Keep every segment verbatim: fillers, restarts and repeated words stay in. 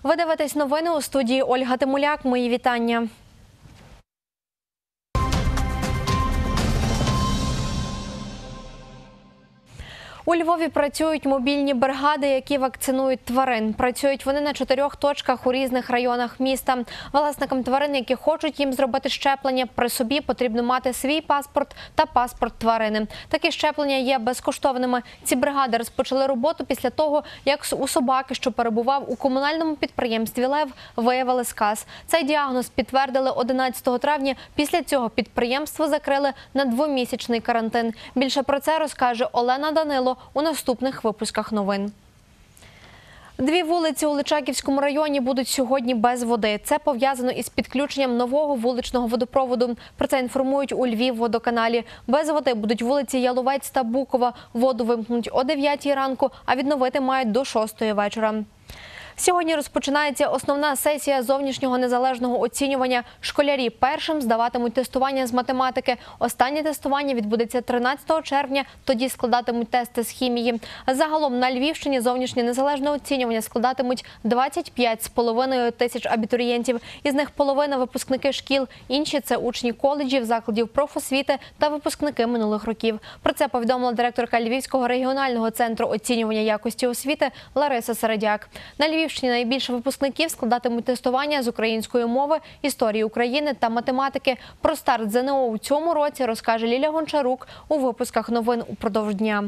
Ви дивитесь новини у студії Ольга Тимуляк. Мої вітання. У Львові працюють мобільні бригади, які вакцинують тварин. Працюють вони на чотирьох точках у різних районах міста. Власникам тварин, які хочуть їм зробити щеплення, при собі потрібно мати свій паспорт та паспорт тварини. Такі щеплення є безкоштовними. Ці бригади розпочали роботу після того, як у собаки, що перебував у комунальному підприємстві «Лев», виявили сказ. Цей діагноз підтвердили одинадцятого травня. Після цього підприємство закрили на двомісячний карантин. Більше про це розкаже Олена Данило у наступних випусках новин. Дві вулиці у Личаківському районі будуть сьогодні без води. Це пов'язано із підключенням нового вуличного водопроводу. Про це інформують у Львівводоканалі. Без води будуть вулиці Яловець та Букова. Воду вимкнуть о дев'ятій ранку, а відновити мають до шостої вечора. Сьогодні розпочинається основна сесія зовнішнього незалежного оцінювання. Школярі першим здаватимуть тестування з математики. Останнє тестування відбудеться тринадцятого червня, тоді складатимуть тести з хімії. Загалом на Львівщині зовнішнє незалежне оцінювання складатимуть двадцять п'ять з половиною тисяч абітурієнтів. Із них половина – випускники шкіл, інші – це учні коледжів, закладів профосвіти та випускники минулих років. Про це повідомила директорка Львівського регіонального центру оцінювання якості освіти Лариса Середяк. На Львівщині найбільше випускників складатимуть тестування з української мови, історії України та математики. Про старт ЗНО у цьому році розкаже Ліля Гончарук у випусках новин упродовж дня.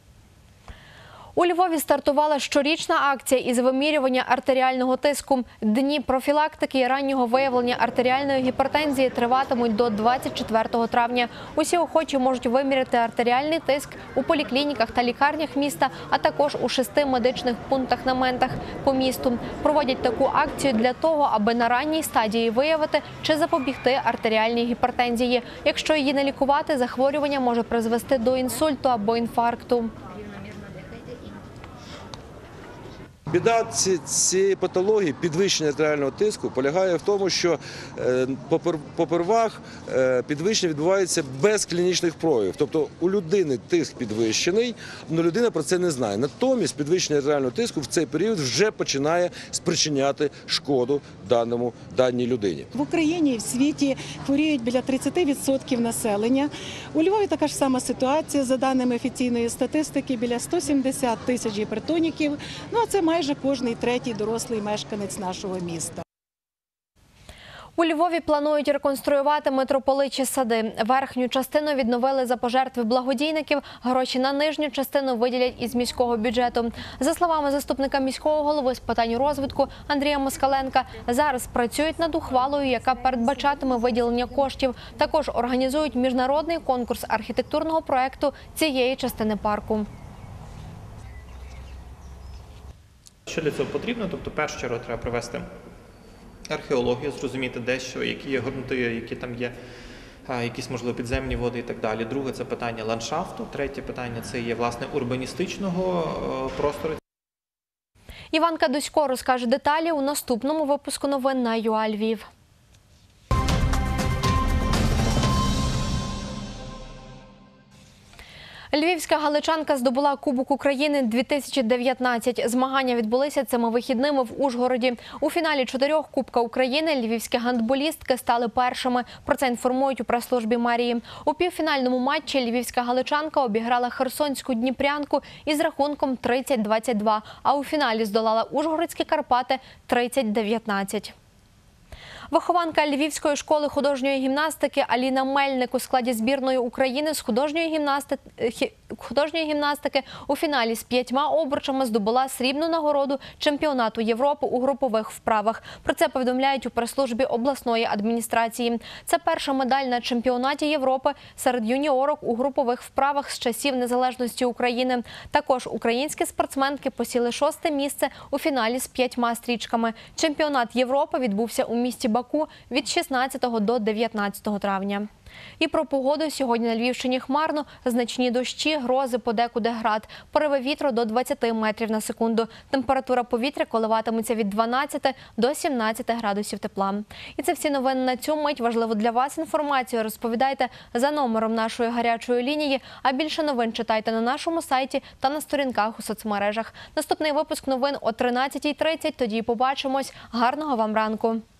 У Львові стартувала щорічна акція із вимірювання артеріального тиску. Дні профілактики і раннього виявлення артеріальної гіпертензії триватимуть до двадцять четвертого травня. Усі охочі можуть виміряти артеріальний тиск у поліклініках та лікарнях міста, а також у шести медичних пунктах-наментах по місту. Проводять таку акцію для того, аби на ранній стадії виявити чи запобігти артеріальній гіпертензії. Якщо її не лікувати, захворювання може призвести до інсульту або інфаркту. Біда цієї патології, підвищення артеріального тиску, полягає в тому, що попервах підвищення відбувається без клінічних проявів. Тобто у людини тиск підвищений, але людина про це не знає. Натомість підвищення артеріального тиску в цей період вже починає спричиняти шкоду даному, даній людині. В Україні і в світі хворіють біля тридцяти відсотків населення. У Львові така ж сама ситуація, за даними офіційної статистики, біля ста сімдесят тисяч гіпертоніків. Ну, а це майже Майже кожний третій дорослий мешканець нашого міста. У Львові планують реконструювати митрополичі сади. Верхню частину відновили за пожертви благодійників, гроші на нижню частину виділять із міського бюджету. За словами заступника міського голови з питань розвитку Андрія Москаленка, зараз працюють над ухвалою, яка передбачатиме виділення коштів. Також організують міжнародний конкурс архітектурного проєкту цієї частини парку. Що для цього потрібно? Тобто, в першу чергу, треба провести археологію, зрозуміти, де що, які є ґрунти, які там є, якісь, можливо, підземні води і так далі. Друге – це питання ландшафту. Третє питання – це є, власне, урбаністичного простору. Іванка Дусько розкаже деталі у наступному випуску новин на ю а Львів. Львівська галичанка здобула Кубок України дві тисячі дев'ятнадцять. Змагання відбулися цими вихідними в Ужгороді. У фіналі чотирьох Кубка України львівські гандболістки стали першими. Про це інформують у прес-службі мерії. У півфінальному матчі львівська галичанка обіграла херсонську Дніпрянку із рахунком тридцять двадцять два, а у фіналі здолала ужгородські Карпати тридцять дев'ятнадцять. Вихованка Львівської школи художньої гімнастики Аліна Мельник у складі збірної України з художньої гімнастики, художньої гімнастики у фіналі з п'ятьма обручами здобула срібну нагороду чемпіонату Європи у групових вправах. Про це повідомляють у прес-службі обласної адміністрації. Це перша медаль на чемпіонаті Європи серед юніорок у групових вправах з часів незалежності України. Також українські спортсменки посіли шосте місце у фіналі з п'ятьма стрічками. Чемпіонат Європи відбувся у місті Баку Баку від шістнадцятого до дев'ятнадцятого травня. І про погоду. Сьогодні на Львівщині хмарно, значні дощі, грози, подекуди град. Пориви вітру до двадцяти метрів на секунду. Температура повітря коливатиметься від дванадцяти до сімнадцяти градусів тепла. І це всі новини на цю мить. Важливу для вас інформацію розповідайте за номером нашої гарячої лінії, а більше новин читайте на нашому сайті та на сторінках у соцмережах. Наступний випуск новин о тринадцятій тридцять, тоді побачимось. Гарного вам ранку!